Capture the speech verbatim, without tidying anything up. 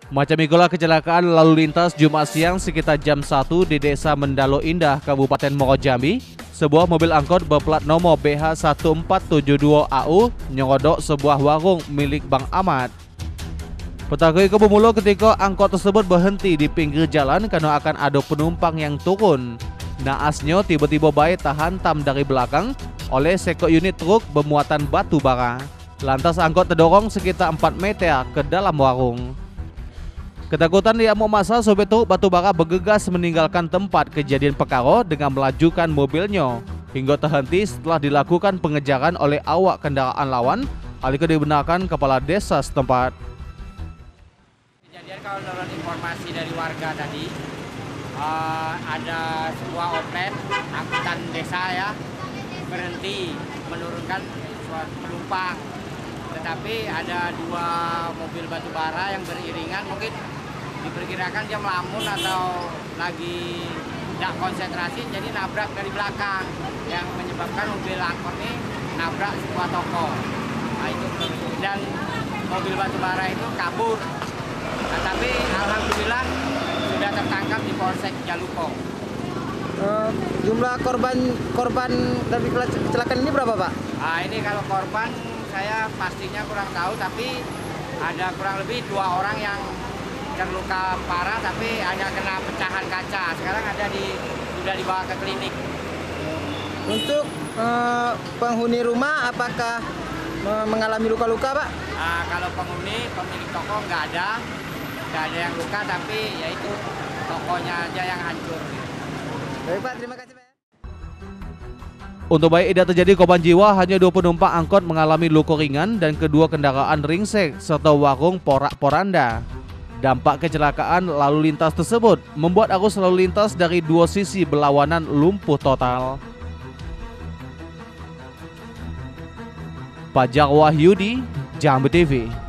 Macam itulah kecelakaan lalu lintas Jumat siang sekitar jam satu di Desa Mendalo Indah, Kabupaten Muaro Jambi. Sebuah mobil angkot berplat nomor B H satu empat tujuh dua A U nyerodok sebuah warung milik Bang Ahmad. Petugas bermula ketika angkot tersebut berhenti di pinggir jalan karena akan ada penumpang yang turun. Naasnya tiba-tiba baik terhantam dari belakang oleh sekor unit truk bermuatan batu bara. Lantas angkot terdorong sekitar empat meter ke dalam warung. Ketakutan diamuk massa, sopir truk batubara bergegas meninggalkan tempat kejadian perkara dengan melajukan mobilnya hingga terhenti setelah dilakukan pengejaran oleh awak kendaraan lawan. Hal itu dibenarkan kepala desa setempat. Kejadian kalau menurut informasi dari warga tadi, uh, ada sebuah oplet angkutan desa ya berhenti menurunkan suatu penumpang. Tetapi ada dua mobil batubara yang beriringan, mungkin diperkirakan dia melamun atau lagi tidak konsentrasi, jadi nabrak dari belakang yang menyebabkan mobil angkot ini nabrak sebuah toko. Nah, itu dan mobil batubara itu kabur. Nah, tapi alhamdulillah sudah tertangkap di Polsek Jalupong. Uh, jumlah korban korban dari kecelakaan ini berapa, Pak? Nah, ini kalau korban saya pastinya kurang tahu, tapi ada kurang lebih dua orang yang terluka parah, tapi hanya kena pecahan kaca. Sekarang ada di sudah dibawa ke klinik. Untuk uh, penghuni rumah, apakah uh, mengalami luka-luka, Pak? Nah, kalau penghuni pemilik toko nggak ada, nggak ada yang luka, tapi yaitu tokonya aja yang hancur. Baik, Pak, terima kasih, Pak. Untuk baik tidak terjadi korban jiwa, hanya dua penumpang angkot mengalami luka ringan dan kedua kendaraan ringsek serta warung porak-poranda. Dampak kecelakaan lalu lintas tersebut membuat arus lalu lintas dari dua sisi berlawanan lumpuh total. Fajar Wahyudi, Jambi T V.